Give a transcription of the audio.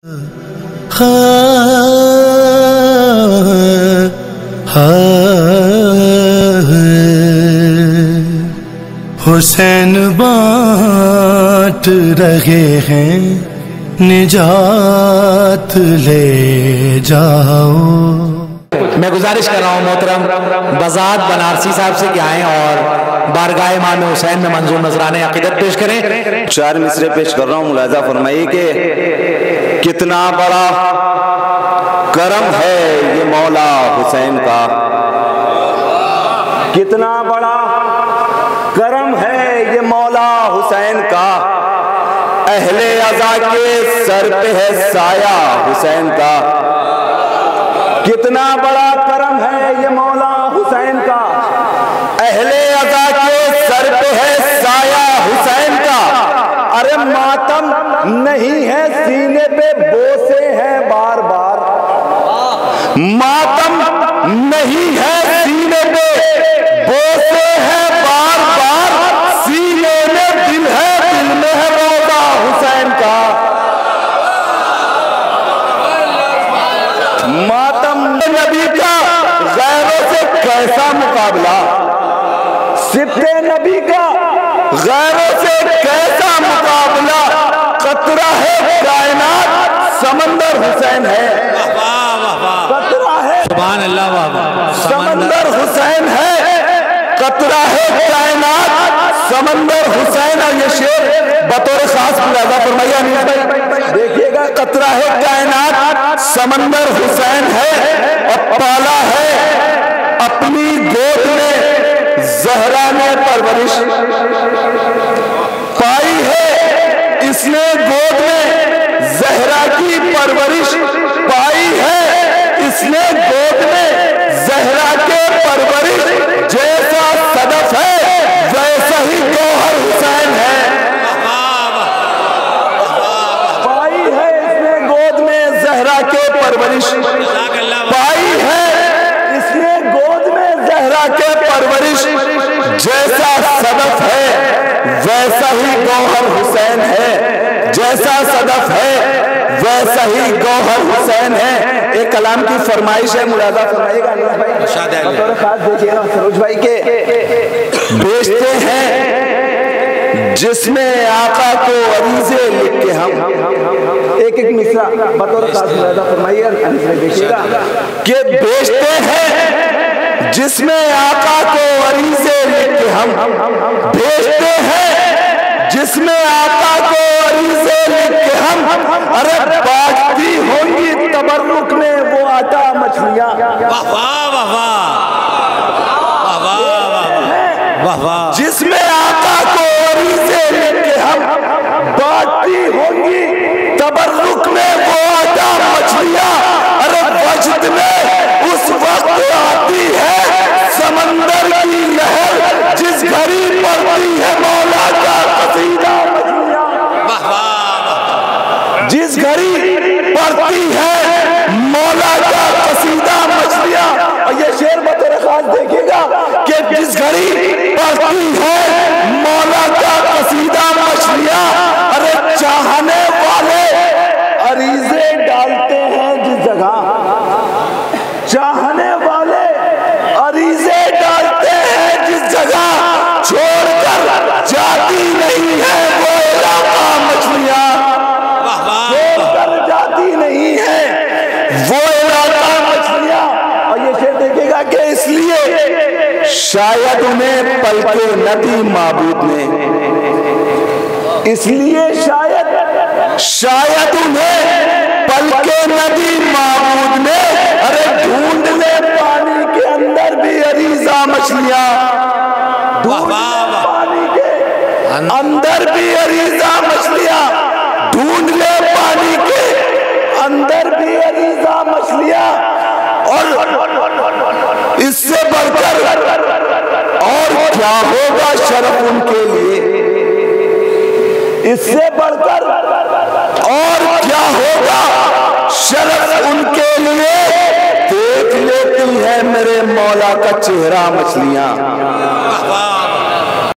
حسین بانٹ رہے ہیں نجات لے جاؤ. میں گزارش کر رہا ہوں محترم بذات بنارسی صاحب سے کہ آئیں اور بارگاہ امام حسین میں منظور نذرانہ عقیدت پیش کریں. 4 مصرے پیش کر رہا ہوں. ملاحظہ فرمائیے کہ کتنا بڑا کرم ہے یہ مولا حسین کا، کتنا بڑا کرم ہے یہ مولا حسین کا، اہل عزا کے سر پہ ہے سایہ حسین کا. کتنا بڑا کرم ہے یہ مولا حسین کا، اہل عزا کے سر پہ ہے سایہ حسین کا. ارے ماتم نہیں ہے سینے پہ بوسے ہیں بار بار، ماتم نہیں ہے سینے پہ بوسے ہیں بار بار، سینے میں دل ہے، دل میں ہے روضہ حسین کا. ماتم نبی کا غیروں سے کیسا مقابلہ، سبتے نبی کا غیروں سے کیسا مقابلہ، قطرہ ہے کائنات سمندر حسین ہے، قطرہ ہے سبحان اللہ، سمندر حسین ہے، قطرہ ہے کائنات سمندر حسین. اور یہ شعر بطور خاص ملاحظہ فرمائیے، دیکھیے گا، قطرہ ہے کائنات سمندر حسین ہے، اور پالا ہے اپنی گود میں زہرا نے پرورش پائی ہے، اس نے گود میں زہرا کی پرورش پائی ہے، اس نے گود میں زہرا کے پرورش، جیسا صدف ہے ویسا ہی گوہر حسین ہے. پائی ہے اس نے گود میں زہرا کے پرورش پائی ہے، اس نے گود میں زہرا کے پرورش، جیسا صدف ہے ویسا ہی گوہر حسین ہے، جیسا صدف ہے ویسا ہی گوہر حسین ہے. ایک کلام کی فرمائش ہے، ملاحظہ فرمائیے گا بطور خاص دیکھیے گا سروج بھائی کے بیچتے ہیں جس میں آقا کو عریضے لکھ کے ہم، ایک ایک مصرع بطور خاص ملاحظہ فرمائیے دیکھیے گا کہ بیچتے ہیں جس میں آقا کو عریضے لکھ کے ہم بھیجتے ہیں، جس میں آقا کو عریضے لکھ کے ہم. ارے بانٹتی ہوں گی تبرک میں وہ آٹا مچھلیاں، جس میں آقا کو عریضے لکھ کے ہم بانٹتی ہوں گی تبرک میں وہ آٹا مچھلیاں. ارے وجد میں اس وقت آتی ہے سمندر کی لہر جس گھڑی پڑتی ہے مولا کا قصیدہ مچھلیاں، جس گھڑی پڑتی ہے مولا کا قصیدہ مچھلیاں. اور یہ شعر بطور خاص دیکھے گا کہ جس گھڑی پڑتی ہے مولا کا قصیدہ مچھلیاں. ارے چاہنے والے عریضے ڈالتے ہیں جس جگہ، چاہنے والے عریضے ڈالتے ہیں جس جگہ، چھوڑ کر جاتی نہیں ہے وہ علاقہ مچھلیاں، چھوڑ کر جاتی نہیں ہے وہ علاقہ مچھلیاں. اور یہ شعر دیکھے گا کہ اس لیے شاید انہیں پلکے نہ دی معبود نے، اس لیے شاید انہیں پلکے نہ دی معبود نے. ارے ڈھونڈ لے پانی کے اندر بھی عریضہ مچھلیاں، ڈھونڈ لے پانی کے اندر بھی عریضہ مچھلیاں، ڈھونڈ لے پانی کے اندر بھی عریضہ مچھلیاں. اور اس سے بڑھ کر اور کیا ہوگا شرف ان کے لیے، اس سے بڑھ کر اور کیا ہوگا شرف ان کے لیے. دیکھ لیتی ہے میرے مولا کا چہرہ مچھلیاں.